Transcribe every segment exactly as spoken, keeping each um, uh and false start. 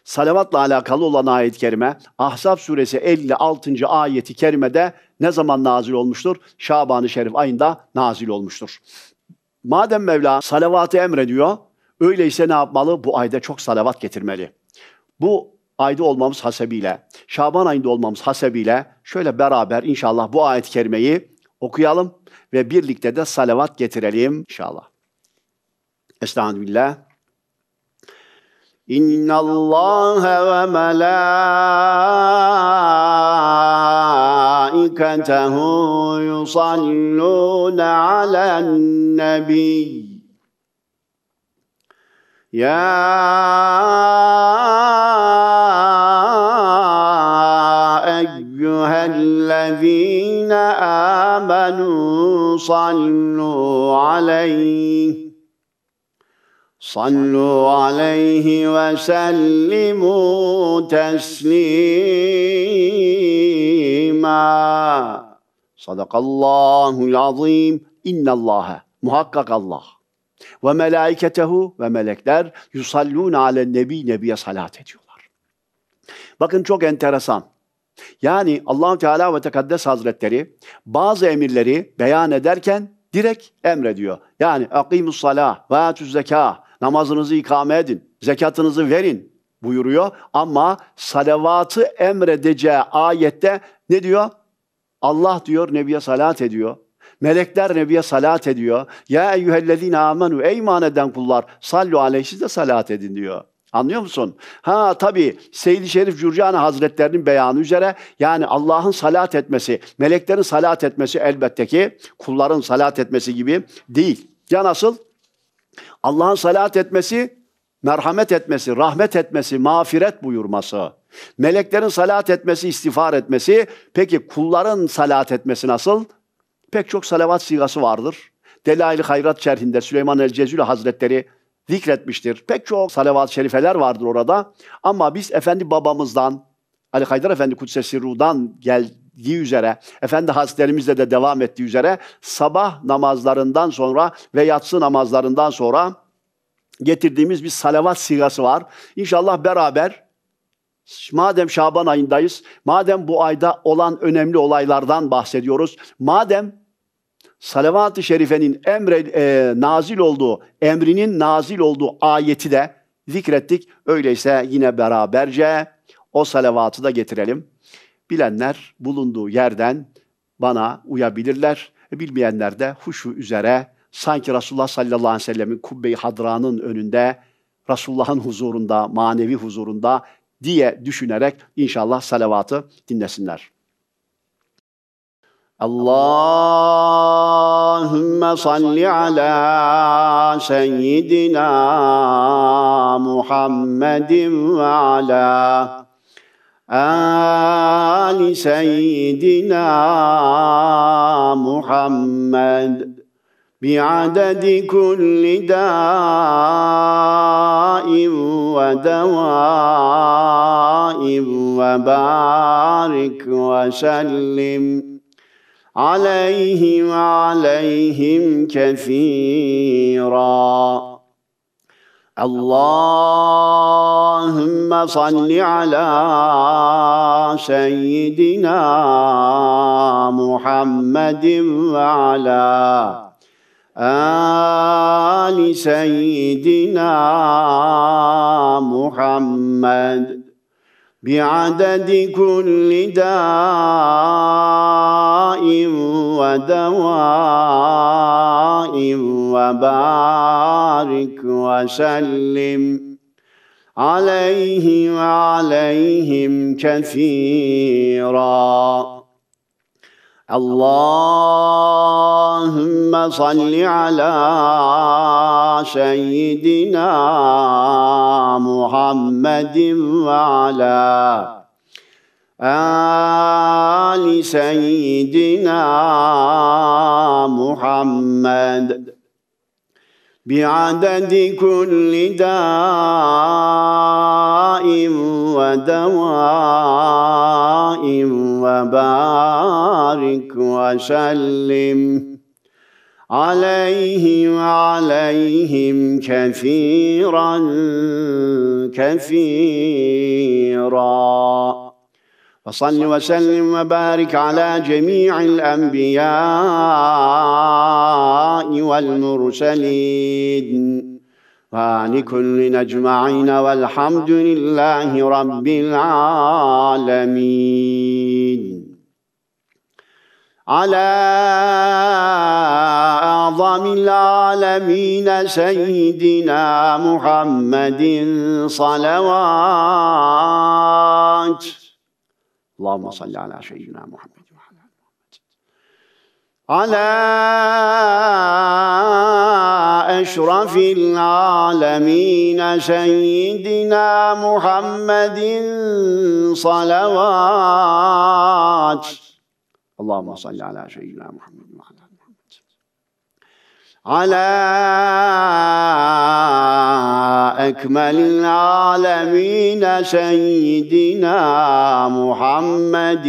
salavatla alakalı olan ayet-i kerime Ahzab suresi elli altıncı ayeti kerimede ne zaman nazil olmuştur? Şaban-ı Şerif ayında nazil olmuştur. Madem Mevla salavatı emrediyor, öyleyse ne yapmalı? Bu ayda çok salavat getirmeli. Bu ayda olmamız hasebiyle, Şaban ayında olmamız hasebiyle şöyle beraber inşallah bu ayet-i kerimeyi okuyalım ve birlikte de salavat getirelim inşallah. Estağfirullah. İnna Allah ve melâiketehu yusallûne alen nebi. Ya eyyühellezîne âmenû sallû aleyh. Sallu aleyhi ve sellimu teslima. Sadakallahul azim. İnnallâhe. Muhakkak Allah. Ve melâiketehu ve melekler yusallûne alen nebi. Nebiye salat ediyorlar. Bakın çok enteresan. Yani Allah-u Teala ve Tekaddes Hazretleri bazı emirleri beyan ederken direkt emrediyor. Yani akimus salah ve atuz zekâh. Namazınızı ikame edin, zekatınızı verin buyuruyor. Ama salavatı emredeceği ayette ne diyor? Allah diyor, Nebiye salat ediyor. Melekler Nebiye salat ediyor. Ya eyyühellezine amenu, ey iman eden kullar, sallu aleyhi, siz de salat edin diyor. Anlıyor musun? Ha tabii Seyyid-i Şerif Cürcani Hazretlerinin beyanı üzere, yani Allah'ın salat etmesi, meleklerin salat etmesi elbette ki kulların salat etmesi gibi değil. Ya nasıl? Allah'ın salat etmesi, merhamet etmesi, rahmet etmesi, mağfiret buyurması. Meleklerin salat etmesi, istiğfar etmesi. Peki kulların salat etmesi nasıl? Pek çok salavat sigası vardır. Delail-i Hayrat şerhinde Süleyman el-Cezuli Hazretleri zikretmiştir. Pek çok salavat-ı şerifeler vardır orada. Ama biz Efendi babamızdan, Ali Haydar Efendi Kudsesi Ruh'dan geldiği üzere, Efendi Hazretlerimizle de devam ettiği üzere sabah namazlarından sonra ve yatsı namazlarından sonra getirdiğimiz bir salavat sigası var. İnşallah beraber, madem Şaban ayındayız, madem bu ayda olan önemli olaylardan bahsediyoruz, madem salavat-ı şerifenin emre, e, nazil olduğu, emrinin nazil olduğu ayeti de zikrettik. Öyleyse yine beraberce o salavatı da getirelim. Bilenler bulunduğu yerden bana uyabilirler. Bilmeyenler de huşu üzere sanki Resulullah sallallahu aleyhi ve sellemin kubbe-i hadranın önünde, Resulullah'ın huzurunda, manevi huzurunda diye düşünerek inşallah salavatı dinlesinler. Allahümme salli ala seyyidina Muhammedin ve ala Ali seyyidina Muhammed bi'adedi kulli dâim ve devâim ve barik ve sellim aleyhi ve aleyhim kethîrâ. Allahümme salli ala seyyidina Muhammedin ve ala Ali seyyidina Muhammed bi'adedi kulli dâim ve devâim ve barik ve sellim aleyhi ve aleyhim kethîrâ. Allahümme salli ala seyyidina Muhammedin ve ala Ali seyyidina Muhammed bi'adedi kulli dâim ve devâim ve barik ve sellim عليه وعليهم كثيرا كثيرا. وصل وسلم وبارك على جميع الأنبياء والمرسلين وعن كل أجمعين والحمد لله رب العالمين. على أعظم العالمين سيدنا محمد صلوات. اللهم صل على سيدنا محمد وعلى آل محمد. على أشرف العالمين سيدنا محمد صلوات. اللهم صل على سيدنا محمد وعلى آل محمد. على أكمل العالمين سيدنا محمد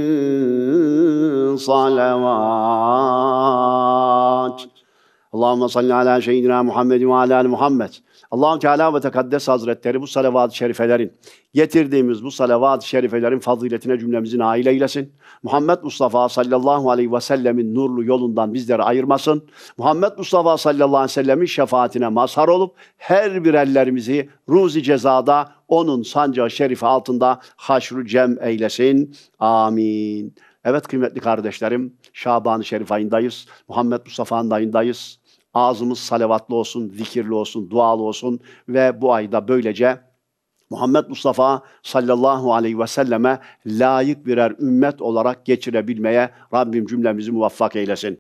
صلوات. اللهم صل على سيدنا Muhammed ve ala Muhammed. Allah-u Teala ve Tekaddes Hazretleri bu salavat-ı şerifelerin, getirdiğimiz bu salavat-ı şerifelerin faziletine cümlemizi nail eylesin. Muhammed Mustafa sallallahu aleyhi ve sellemin nurlu yolundan bizleri ayırmasın. Muhammed Mustafa sallallahu aleyhi ve sellemin şefaatine mazhar olup her bir ellerimizi ruzi cezada onun sancağı şerifi altında haşru cem eylesin. Amin. Evet kıymetli kardeşlerim, Şaban-ı Şerif ayındayız. Muhammed Mustafa'nın ayındayız. Ağzımız salavatlı olsun, zikirli olsun, dualı olsun ve bu ayda böylece Muhammed Mustafa sallallahu aleyhi ve selleme layık birer ümmet olarak geçirebilmeye Rabbim cümlemizi muvaffak eylesin.